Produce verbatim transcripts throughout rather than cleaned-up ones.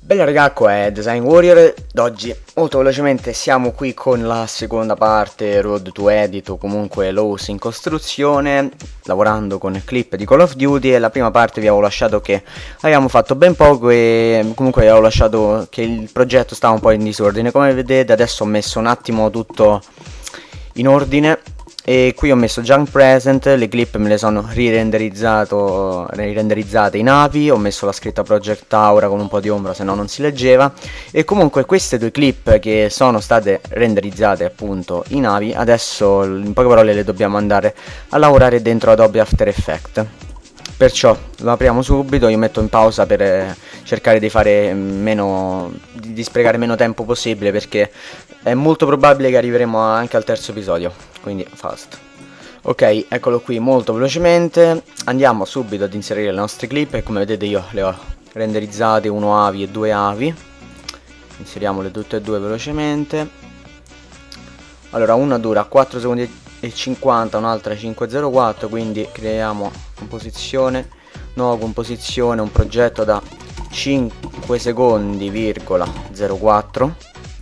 Bella raga, qua è Design Warrior. D'oggi molto velocemente siamo qui con la seconda parte Road to Edit o comunque Laws in costruzione, lavorando con clip di Call of Duty. E la prima parte vi avevo lasciato che abbiamo fatto ben poco e comunque vi avevo lasciato che il progetto stava un po' in disordine. Come vedete adesso ho messo un attimo tutto in ordine e qui ho messo Junk Present, le clip me le sono rirenderizzato rirenderizzate in api, ho messo la scritta Project Aura con un po' di ombra, se no non si leggeva. E comunque queste due clip che sono state renderizzate appunto in api, adesso in poche parole le dobbiamo andare a lavorare dentro Adobe After Effects. Perciò lo apriamo subito, io metto in pausa per eh, cercare di fare meno, di, di sprecare meno tempo possibile, perché è molto probabile che arriveremo anche al terzo episodio, quindi fast. Ok, eccolo qui molto velocemente, andiamo subito ad inserire le nostre clip e come vedete io le ho renderizzate, uno avi e due avi. Inseriamole tutte e due velocemente. Allora, una dura quattro secondi e cinquanta, un'altra cinque zero quattro, quindi creiamo composizione, nuova composizione, un progetto da cinque secondi virgola zero quattro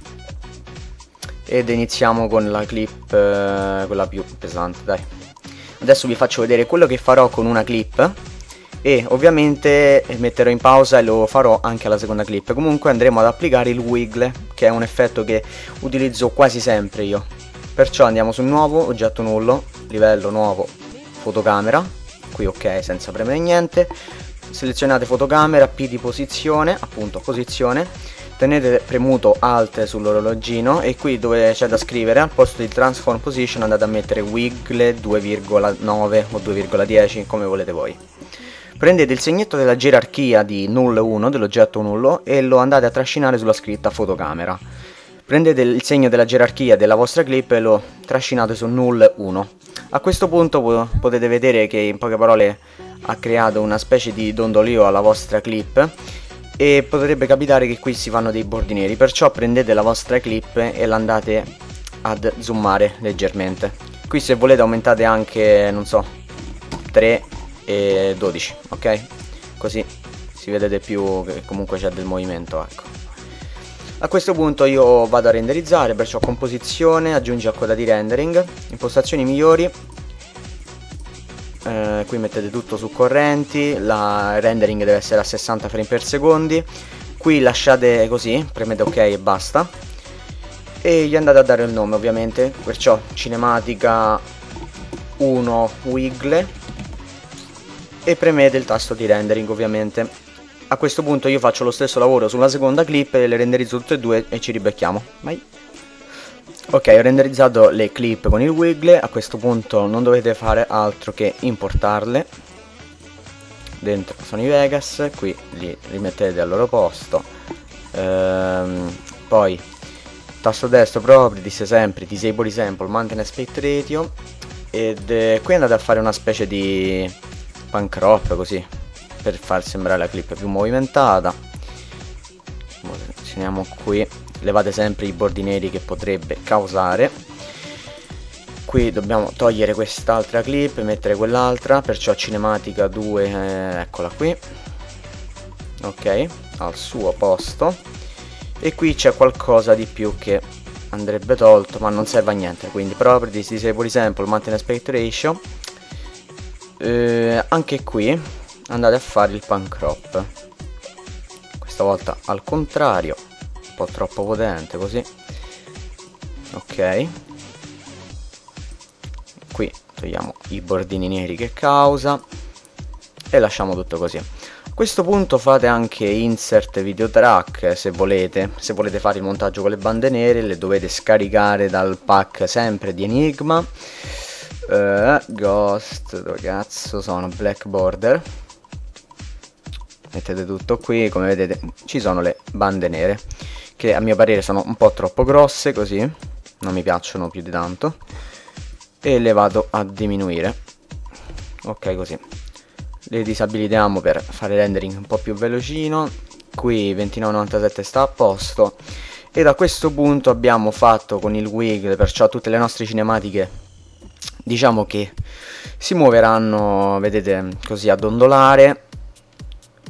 ed iniziamo con la clip, eh, quella più pesante, dai. Adesso vi faccio vedere quello che farò con una clip e ovviamente metterò in pausa e lo farò anche alla seconda clip. Comunque andremo ad applicare il wiggle, che è un effetto che utilizzo quasi sempre io. Perciò andiamo su nuovo, oggetto nullo, livello nuovo, fotocamera, qui ok senza premere niente, selezionate fotocamera, P di posizione, appunto posizione, tenete premuto Alt sull'orologino e qui dove c'è da scrivere al posto di Transform Position andate a mettere wiggle due virgola nove o due virgola dieci come volete voi. Prendete il segnetto della gerarchia di null uno dell'oggetto nullo e lo andate a trascinare sulla scritta fotocamera. Prendete il segno della gerarchia della vostra clip e lo trascinate su null uno. A questo punto potete vedere che in poche parole ha creato una specie di dondolio alla vostra clip e potrebbe capitare che qui si fanno dei bordi neri, perciò prendete la vostra clip e l'andate ad zoomare leggermente. Qui se volete aumentate anche, non so, tre e dodici, ok? Così si vede di più che comunque c'è del movimento, ecco. A questo punto io vado a renderizzare, perciò composizione, aggiungi a quella di rendering, impostazioni migliori, eh, qui mettete tutto su correnti, la rendering deve essere a sessanta frame per secondo, qui lasciate così, premete ok e basta, e gli andate a dare il nome ovviamente, perciò cinematica uno wiggle e premete il tasto di rendering ovviamente. A questo punto io faccio lo stesso lavoro sulla seconda clip e le renderizzo tutte e due e ci ribecchiamo. Vai. Ok, ho renderizzato le clip con il wiggle, a questo punto non dovete fare altro che importarle dentro Sony Vegas, qui li rimettete al loro posto, ehm, poi tasto destro properties, sempre disable sample, maintain aspect ratio ed eh, qui andate a fare una specie di pan crop così, per far sembrare la clip più movimentata. Posizioniamo qui, levate sempre i bordi neri che potrebbe causare. Qui dobbiamo togliere quest'altra clip e mettere quell'altra, perciò cinematica due, eh, eccola qui, ok, al suo posto. E qui c'è qualcosa di più che andrebbe tolto ma non serve a niente, quindi properties, disable sample, maintain aspect ratio, eh, anche qui andate a fare il pan crop, questa volta al contrario, un po' troppo potente così, ok, qui togliamo i bordini neri che causa e lasciamo tutto così. A questo punto fate anche insert video track se volete, se volete fare il montaggio con le bande nere le dovete scaricare dal pack sempre di Enigma, uh, Ghost, dove cazzo sono, Black Border. Mettete tutto qui, come vedete ci sono le bande nere che a mio parere sono un po' troppo grosse, così non mi piacciono più di tanto e le vado a diminuire, ok, così le disabilitiamo per fare rendering un po' più velocino. Qui ventinove novantasette sta a posto e da questo punto abbiamo fatto con il wiggle, perciò tutte le nostre cinematiche diciamo che si muoveranno, vedete, così a dondolare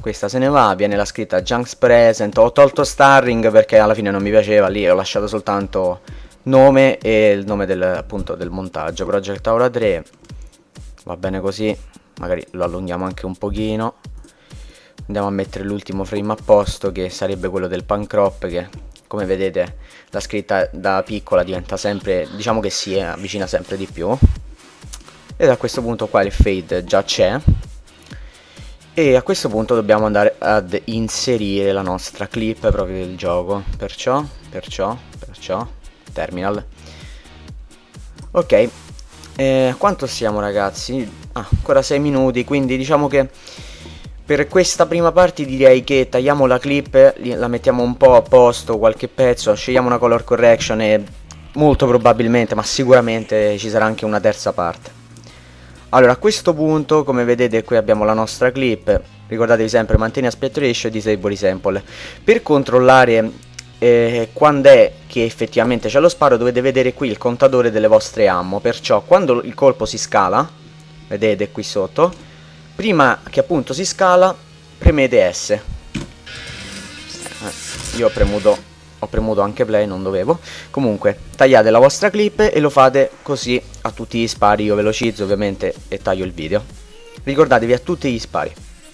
questa se ne va, viene la scritta Junks Present. Ho tolto Starring perché alla fine non mi piaceva, lì ho lasciato soltanto nome e il nome del, appunto, del montaggio. Project Aura tre, va bene così, magari lo allunghiamo anche un pochino. Andiamo a mettere l'ultimo frame a posto, che sarebbe quello del pan crop, che come vedete la scritta da piccola diventa sempre, diciamo che si avvicina sempre di più. E a questo punto qua il fade già c'è. E a questo punto dobbiamo andare ad inserire la nostra clip proprio del gioco. Perciò, perciò, perciò, terminal. Ok, eh, quanto siamo ragazzi? Ah, ancora sei minuti, quindi diciamo che per questa prima parte direi che tagliamo la clip, la mettiamo un po' a posto, qualche pezzo, scegliamo una color correction e molto probabilmente, ma sicuramente ci sarà anche una terza parte. Allora, a questo punto, come vedete, qui abbiamo la nostra clip. Ricordatevi sempre, mantieni aspect ratio e disable sample. Per controllare eh, quando è che effettivamente c'è lo sparo, dovete vedere qui il contatore delle vostre ammo. Perciò, quando il colpo si scala, vedete qui sotto, prima che appunto si scala, premete S. Eh, io ho premuto... Ho premuto anche play, non dovevo. Comunque tagliate la vostra clip e lo fate così a tutti gli spari. Io velocizzo ovviamente e taglio il video. Ricordatevi a tutti gli spari.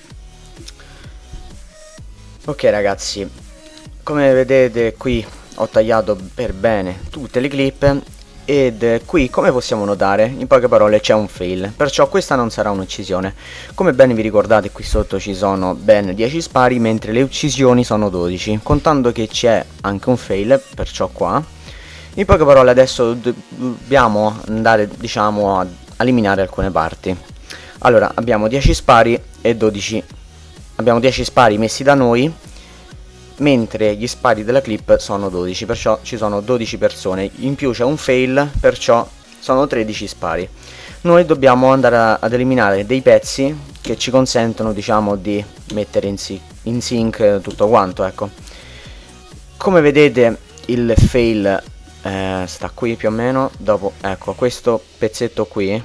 Ok ragazzi, come vedete qui ho tagliato per bene tutte le clip. Ed qui, come possiamo notare, in poche parole c'è un fail, perciò questa non sarà un'uccisione. Come bene vi ricordate, qui sotto ci sono ben dieci spari, mentre le uccisioni sono dodici, contando che c'è anche un fail, perciò qua. In poche parole adesso dobbiamo andare, diciamo, a eliminare alcune parti. Allora, abbiamo dieci spari e dodici, abbiamo dieci spari messi da noi, mentre gli spari della clip sono dodici, perciò ci sono dodici persone, in più c'è un fail, perciò sono tredici spari. Noi dobbiamo andare a, ad eliminare dei pezzi che ci consentono, diciamo, di mettere in, si in sync tutto quanto, ecco. Come vedete il fail eh, sta qui più o meno, dopo, ecco, questo pezzetto qui,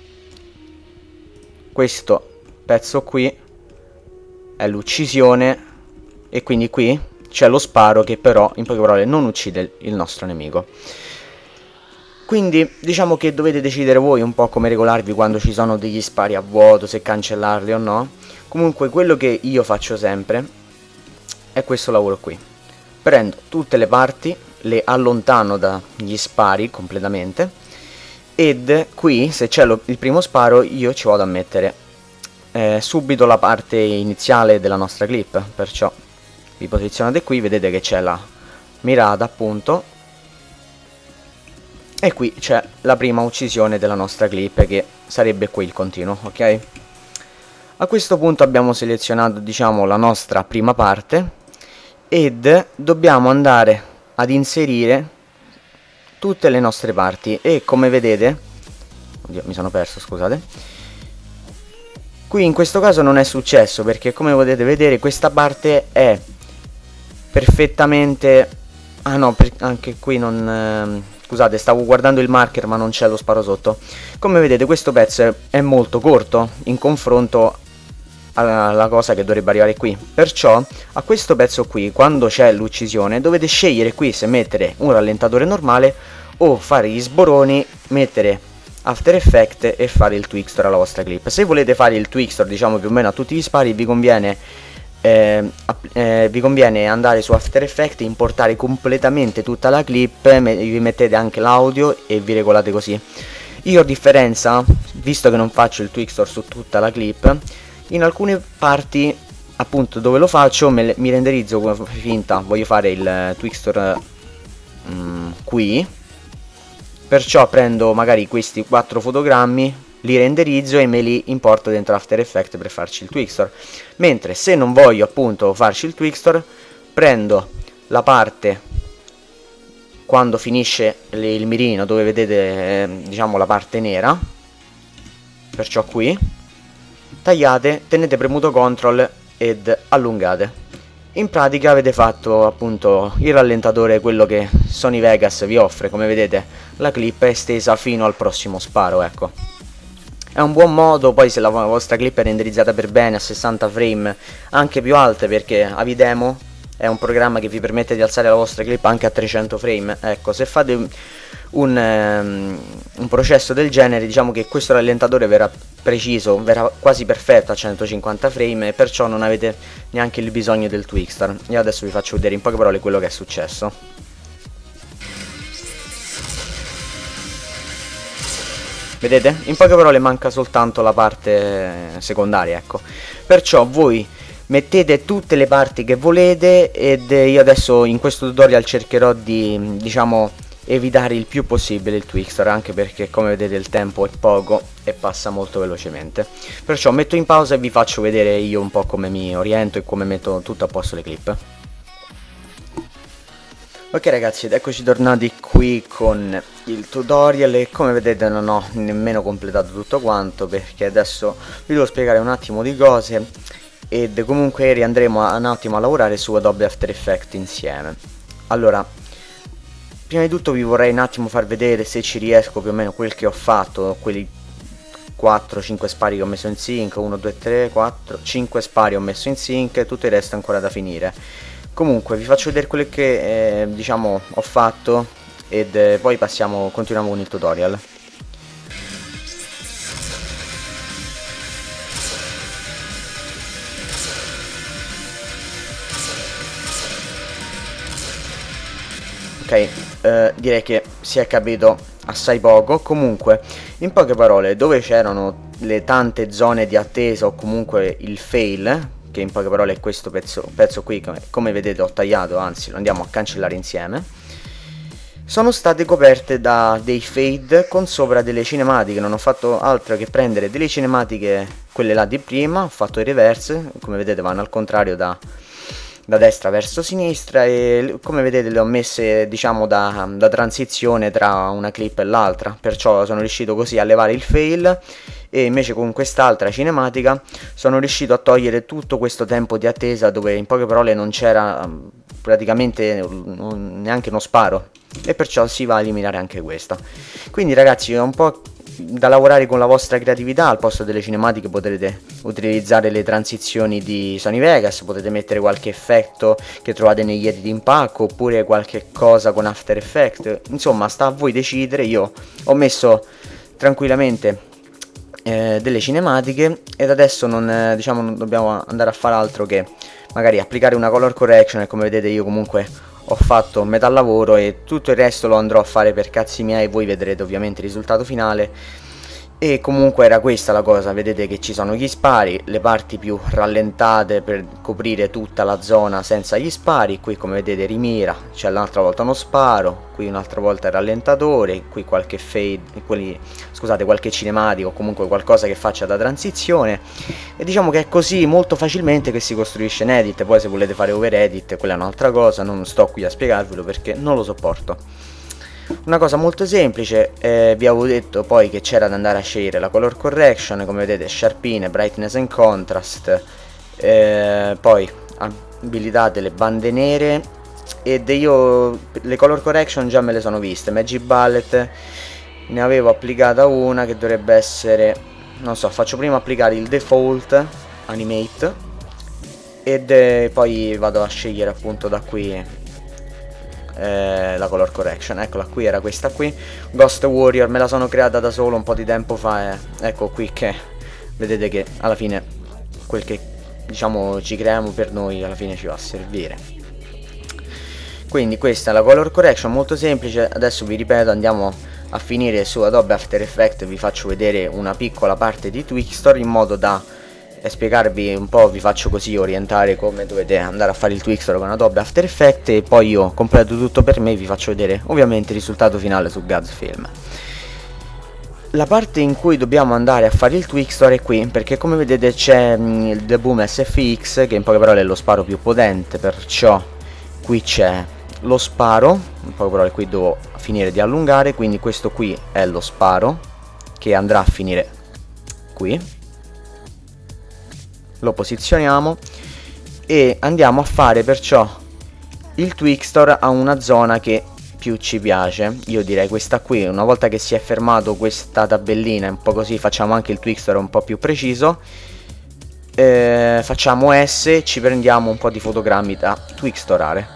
questo pezzo qui è l'uccisione. E quindi qui c'è lo sparo che però in poche parole non uccide il nostro nemico. Quindi diciamo che dovete decidere voi un po' come regolarvi quando ci sono degli spari a vuoto, se cancellarli o no. Comunque quello che io faccio sempre è questo lavoro qui. Prendo tutte le parti, le allontano dagli spari completamente, ed qui se c'è il primo sparo io ci vado a mettere eh, subito la parte iniziale della nostra clip. Perciò vi posizionate qui, vedete che c'è la mirata appunto, e qui c'è la prima uccisione della nostra clip, che sarebbe qui il continuo, ok? A questo punto abbiamo selezionato, diciamo, la nostra prima parte ed dobbiamo andare ad inserire tutte le nostre parti. E come vedete, oddio, mi sono perso, scusate, qui in questo caso non è successo perché, come potete vedere, questa parte è perfettamente... Ah no, per... anche qui non... Ehm... Scusate, stavo guardando il marker ma non c'è lo sparo sotto. Come vedete questo pezzo è molto corto in confronto alla cosa che dovrebbe arrivare qui. Perciò a questo pezzo qui, quando c'è l'uccisione, dovete scegliere qui se mettere un rallentatore normale o fare gli sboroni, mettere After Effects e fare il Twixtor alla vostra clip. Se volete fare il Twixtor, diciamo, più o meno a tutti gli spari, vi conviene... Eh, eh, vi conviene andare su After Effects, importare completamente tutta la clip, me vi mettete anche l'audio e vi regolate così. Io a differenza, visto che non faccio il Twixtor su tutta la clip, in alcune parti appunto dove lo faccio me, mi renderizzo come finta voglio fare il Twixtor mm, qui, perciò prendo magari questi quattro fotogrammi, li renderizzo e me li importo dentro After Effects per farci il Twixtor. Mentre se non voglio appunto farci il Twixtor, prendo la parte quando finisce il mirino, dove vedete eh, diciamo la parte nera, perciò qui, tagliate, tenete premuto control ed allungate. In pratica avete fatto appunto il rallentatore, quello che Sony Vegas vi offre. Come vedete la clip è estesa fino al prossimo sparo, ecco. È un buon modo, poi se la vostra clip è renderizzata per bene a sessanta frame, anche più alte, perché Avidemo è un programma che vi permette di alzare la vostra clip anche a trecento frame. Ecco, se fate un, um, un processo del genere, diciamo che questo rallentatore verrà preciso, verrà quasi perfetto a centocinquanta frame, e perciò non avete neanche il bisogno del Twixtor. Io adesso vi faccio vedere in poche parole quello che è successo. Vedete? In poche parole manca soltanto la parte secondaria, ecco. Perciò voi mettete tutte le parti che volete, ed io adesso in questo tutorial cercherò di, diciamo, evitare il più possibile il Twixtor, anche perché come vedete il tempo è poco e passa molto velocemente. Perciò metto in pausa e vi faccio vedere io un po' come mi oriento e come metto tutto a posto le clip. Ok ragazzi, ed eccoci tornati qui con il tutorial, e come vedete non ho nemmeno completato tutto quanto, perché adesso vi devo spiegare un attimo di cose, ed comunque riandremo a, un attimo a lavorare su Adobe After Effects insieme. Allora, prima di tutto vi vorrei un attimo far vedere, se ci riesco, più o meno quel che ho fatto, quelli quattro cinque spari che ho messo in sync, uno due tre quattro cinque spari ho messo in sync, e tutto il resto è ancora da finire. Comunque vi faccio vedere quello che eh, diciamo ho fatto, ed eh, poi passiamo, continuiamo con il tutorial. Ok, eh, direi che si è capito assai poco. Comunque, in poche parole, dove c'erano le tante zone di attesa, o comunque il fail, che in poche parole è questo pezzo, pezzo qui, come, come vedete ho tagliato, anzi lo andiamo a cancellare insieme, sono state coperte da dei fade con sopra delle cinematiche. Non ho fatto altro che prendere delle cinematiche, quelle là di prima, ho fatto il reverse, come vedete vanno al contrario da, da destra verso sinistra, e come vedete le ho messe, diciamo, da, da transizione tra una clip e l'altra, perciò sono riuscito così a levare il fail, e invece con quest'altra cinematica sono riuscito a togliere tutto questo tempo di attesa, dove in poche parole non c'era praticamente neanche uno sparo, e perciò si va a eliminare anche questa. Quindi ragazzi, è un po' da lavorare con la vostra creatività. Al posto delle cinematiche potrete utilizzare le transizioni di Sony Vegas, potete mettere qualche effetto che trovate negli edit in pacco, oppure qualche cosa con After Effects, insomma sta a voi decidere. Io ho messo tranquillamente eh, delle cinematiche, ed adesso non, eh, diciamo, non dobbiamo andare a fare altro che magari applicare una color correction, e come vedete io comunque ho fatto metà lavoro, e tutto il resto lo andrò a fare per cazzi miei. Voi vedrete ovviamente il risultato finale. E comunque era questa la cosa, vedete che ci sono gli spari, le parti più rallentate per coprire tutta la zona senza gli spari. Qui come vedete rimira, c'è l'altra volta uno sparo, qui un'altra volta il rallentatore, qui qualche fade, quelli, scusate, qualche cinematico, o comunque qualcosa che faccia da transizione. E diciamo che è così molto facilmente che si costruisce un edit. Poi se volete fare over edit, quella è un'altra cosa, non sto qui a spiegarvelo perché non lo sopporto. Una cosa molto semplice, eh, vi avevo detto poi che c'era da andare a scegliere la color correction, come vedete sharpine, brightness and contrast, eh, poi abilitate le bande nere, ed io le color correction già me le sono viste. Magic Bullet ne avevo applicata una che dovrebbe essere, non so, faccio prima applicare il default animate, ed eh, poi vado a scegliere appunto da qui Eh, la color correction. Eccola qui, era questa qui, Ghost Warrior, me la sono creata da solo un po' di tempo fa, e ecco qui che vedete che alla fine quel che diciamo ci creiamo per noi alla fine ci va a servire. Quindi questa è la color correction, molto semplice. Adesso vi ripeto, andiamo a finire su Adobe After Effects, vi faccio vedere una piccola parte di Twixtor in modo da e spiegarvi un po', vi faccio così orientare come dovete andare a fare il Twixtor con Adobe After Effects, e poi io completo tutto per me, vi faccio vedere ovviamente il risultato finale su GadsFilm. La parte in cui dobbiamo andare a fare il Twixtor è qui, perché come vedete c'è mh, il The Boom S F X, che in poche parole è lo sparo più potente, perciò qui c'è lo sparo, in poche parole qui devo finire di allungare, quindi questo qui è lo sparo che andrà a finire qui. Lo posizioniamo e andiamo a fare perciò il Twixtor a una zona che più ci piace, io direi questa qui. Una volta che si è fermato questa tabellina un po' così, facciamo anche il Twixtor un po' più preciso, eh, facciamo S e ci prendiamo un po' di fotogrammi da Twixtorare.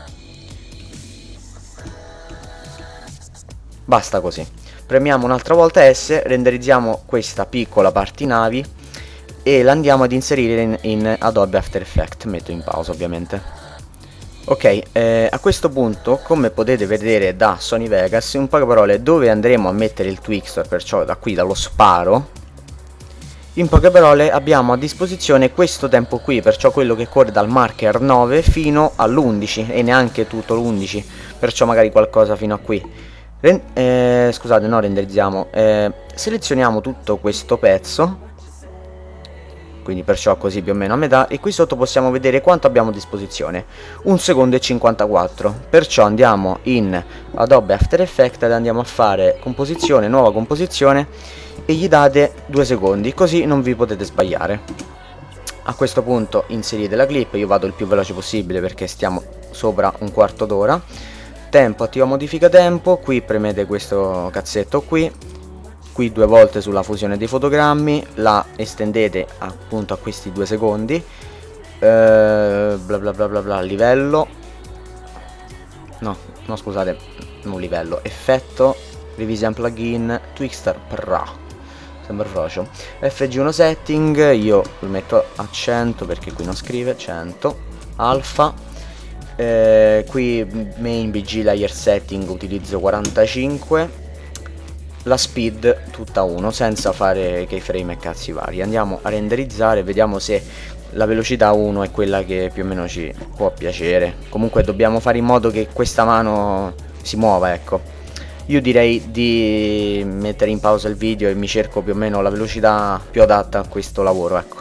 Basta così. Premiamo un'altra volta S, renderizziamo questa piccola partinavi e la andiamo ad inserire in, in Adobe After Effects. Metto in pausa ovviamente. Ok, eh, a questo punto, come potete vedere da Sony Vegas, in poche parole, dove andremo a mettere il Twixtor, perciò da qui dallo sparo, in poche parole abbiamo a disposizione questo tempo qui, perciò quello che corre dal marker nove fino all'undici, e neanche tutto l'undici, perciò magari qualcosa fino a qui. Ren eh, scusate, no, renderizziamo, eh, selezioniamo tutto questo pezzo, quindi perciò così più o meno a metà, e qui sotto possiamo vedere quanto abbiamo a disposizione, un secondo e cinquantaquattro, perciò andiamo in Adobe After Effects ed andiamo a fare composizione, nuova composizione, e gli date due secondi, così non vi potete sbagliare. A questo punto inserite la clip, io vado il più veloce possibile perché stiamo sopra un quarto d'ora. Tempo, attiva modifica tempo, qui premete questo cazzetto qui, qui due volte sulla fusione dei fotogrammi, la estendete appunto a questi due secondi, eh, bla bla bla bla bla, livello, no, no scusate, non livello, effetto, revision plugin, Twixtor Pro, sembra frocio, F G uno setting, io lo metto a cento perché qui non scrive, cento, alfa, eh, qui main B G layer setting utilizzo quarantacinque, la speed tutta uno senza fare keyframe e cazzi vari. Andiamo a renderizzare, vediamo se la velocità uno è quella che più o meno ci può piacere. Comunque dobbiamo fare in modo che questa mano si muova, ecco. Io direi di mettere in pausa il video e mi cerco più o meno la velocità più adatta a questo lavoro, ecco.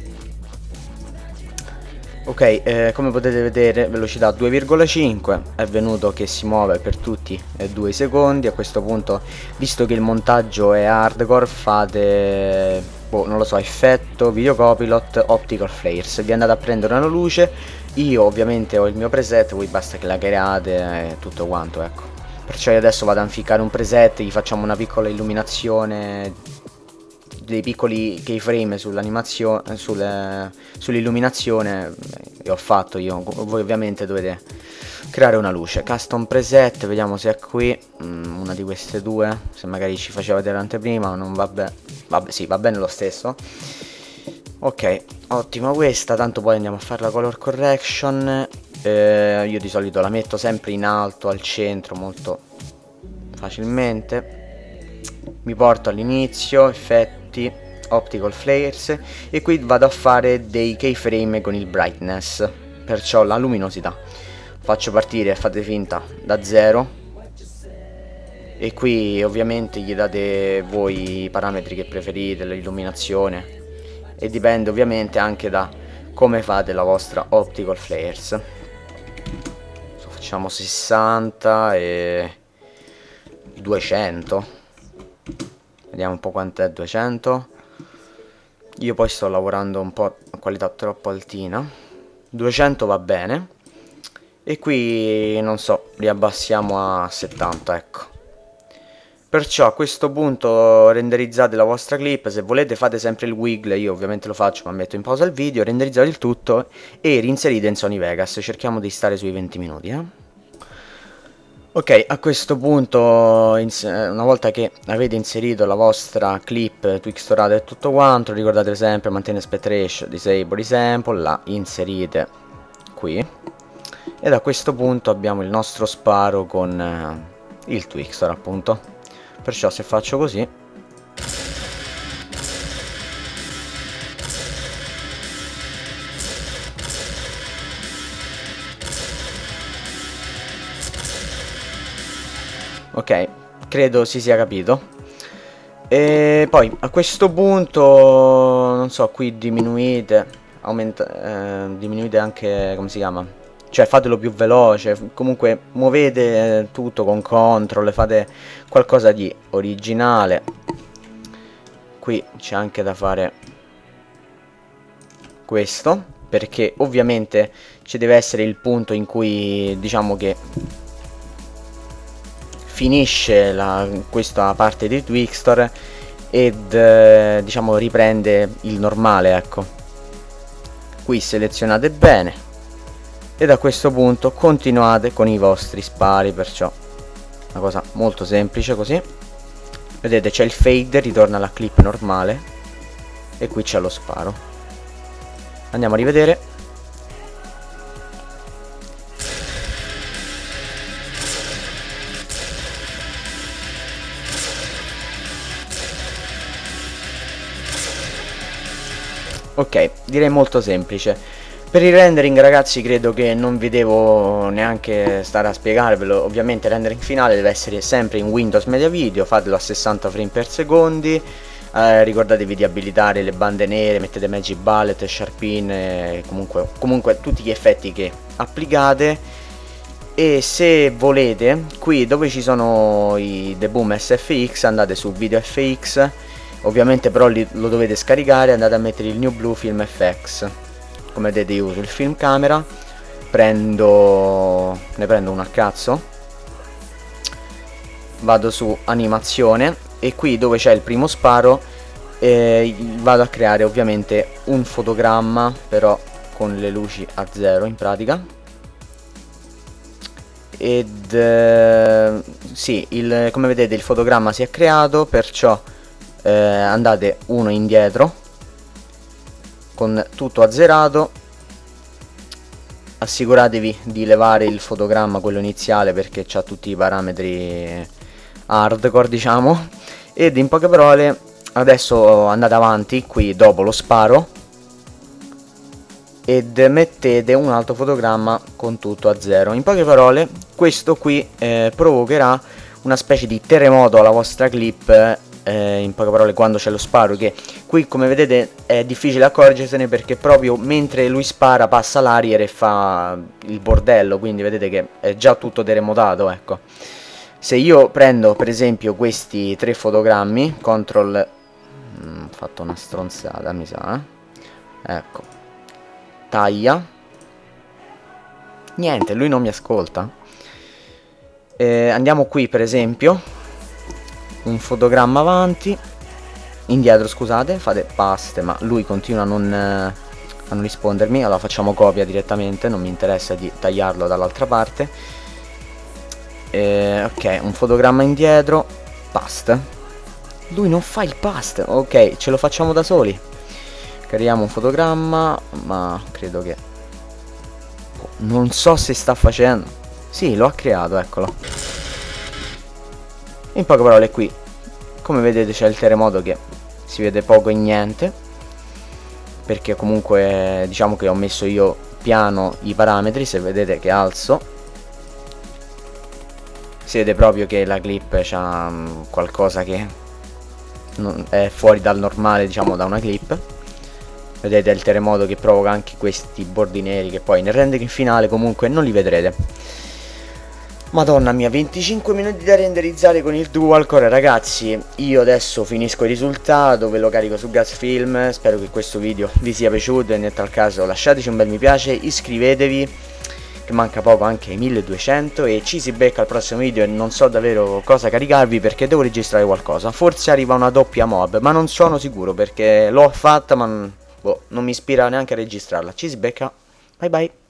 Ok, eh, come potete vedere velocità due virgola cinque, è venuto che si muove per tutti e due secondi. A questo punto, visto che il montaggio è hardcore, fate, boh, non lo so, effetto, video copilot, optical flares, vi andate a prendere una luce, io ovviamente ho il mio preset, voi basta che la create e tutto quanto, ecco. Perciò io adesso vado a ficcare un preset, gli facciamo una piccola illuminazione, dei piccoli keyframe sull'animazione, sull'illuminazione, e ho fatto io. Voi ovviamente dovete creare una luce. Custom preset, vediamo se è qui, mm, una di queste due, se magari ci faceva vedere l'anteprima, non va bene, vabbè sì, va bene lo stesso. Ok, ottima questa, tanto poi andiamo a fare la color correction, eh, io di solito la metto sempre in alto, al centro, molto facilmente. Mi porto all'inizio, effetti, optical flares, e qui vado a fare dei keyframe con il brightness, perciò la luminosità faccio partire, fate finta, da zero, e qui ovviamente gli date voi i parametri che preferite, l'illuminazione, e dipende ovviamente anche da come fate la vostra optical flares. Facciamo sessanta e duecento, vediamo un po' quant'è duecento. Io poi sto lavorando un po' a qualità troppo altina, duecento va bene, e qui non so, li abbassiamo a settanta, ecco. Perciò a questo punto renderizzate la vostra clip, se volete fate sempre il wiggle, io ovviamente lo faccio ma metto in pausa il video, renderizzate il tutto e reinserite in Sony Vegas, cerchiamo di stare sui venti minuti, eh. Ok, a questo punto, una volta che avete inserito la vostra clip twixtorata e tutto quanto, ricordate sempre mantenere aspect ratio, disable sample, la inserite qui, ed a questo punto abbiamo il nostro sparo con eh, il Twixtor appunto. Perciò se faccio così, ok, credo si sia capito. E poi a questo punto, non so, qui diminuite, aumenta, eh, diminuite anche, come si chiama? Cioè fatelo più veloce, comunque muovete tutto con control, fate qualcosa di originale. Qui c'è anche da fare questo, perché ovviamente ci deve essere il punto in cui diciamo che finisce la, questa parte di Twixtor ed eh, diciamo riprende il normale, ecco. Qui selezionate bene e da questo punto continuate con i vostri spari, perciò una cosa molto semplice così. Vedete, c'è il fade, ritorna alla clip normale e qui c'è lo sparo. Andiamo a rivedere. Ok, direi molto semplice. Per il rendering, ragazzi, credo che non vi devo neanche stare a spiegarvelo. Ovviamente il rendering finale deve essere sempre in Windows Media Video, fatelo a sessanta frame per secondi. Eh, ricordatevi di abilitare le bande nere, mettete Magic Bullet, Sharpin, eh, comunque, comunque tutti gli effetti che applicate. E se volete, qui dove ci sono i The Boom S F X, andate su Video F X. Ovviamente però li, lo dovete scaricare, andate a mettere il New Blue Film F X. Come vedete io uso il film camera, prendo, ne prendo uno a cazzo, vado su animazione e qui dove c'è il primo sparo eh, vado a creare ovviamente un fotogramma, però con le luci a zero in pratica. Ed eh, sì, il, come vedete il fotogramma si è creato, perciò Eh, andate uno indietro con tutto azzerato, assicuratevi di levare il fotogramma, quello iniziale, perché c'ha tutti i parametri hardcore, diciamo. Ed in poche parole adesso andate avanti qui dopo lo sparo ed mettete un altro fotogramma con tutto a zero. In poche parole questo qui eh, provocherà una specie di terremoto alla vostra clip. Eh, in poche parole, quando c'è lo sparo, che qui come vedete è difficile accorgersene perché proprio mentre lui spara passa l'arier e fa il bordello, quindi vedete che è già tutto terremotato, ecco. Se io prendo per esempio questi tre fotogrammi, control mm, ho fatto una stronzata mi sa, eh? Ecco, taglia, niente, lui non mi ascolta. Eh, andiamo qui per esempio, un fotogramma avanti, indietro scusate, fate paste, ma lui continua a non, eh, a non rispondermi. Allora facciamo copia direttamente, non mi interessa di tagliarlo dall'altra parte. eh, Ok, un fotogramma indietro, paste. Lui non fa il paste, ok, ce lo facciamo da soli. Creiamo un fotogramma, ma credo che oh, non so se sta facendo. Sì, lo ha creato, eccolo. In poche parole qui, come vedete c'è il terremoto che si vede poco e niente, perché comunque diciamo che ho messo io piano i parametri. Se vedete che alzo, si vede proprio che la clip c'ha um, qualcosa che non è fuori dal normale, diciamo, da una clip. Vedete il terremoto che provoca anche questi bordi neri che poi nel rendering finale comunque non li vedrete. Madonna mia, venticinque minuti da renderizzare con il dual core, ragazzi. Io adesso finisco il risultato, ve lo carico su Gazfilm. Spero che questo video vi sia piaciuto e nel tal caso lasciateci un bel mi piace, iscrivetevi che manca poco anche ai milleduecento, e ci si becca al prossimo video. E non so davvero cosa caricarvi perché devo registrare qualcosa. Forse arriva una doppia mob, ma non sono sicuro perché l'ho fatta ma boh, non mi ispira neanche a registrarla. Ci si becca, bye bye.